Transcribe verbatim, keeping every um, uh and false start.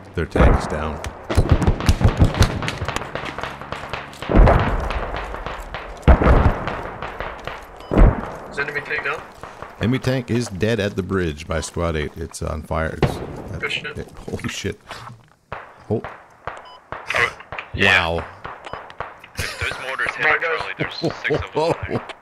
Their tank is down. Is enemy tank down? Enemy tank is dead at the bridge by squad eight. It's on fire. It's, Good shit. it, holy shit. Oh. Yeah. Wow. Those mortars hit Right, our guys. trolley. There's six of them. Whoa. There.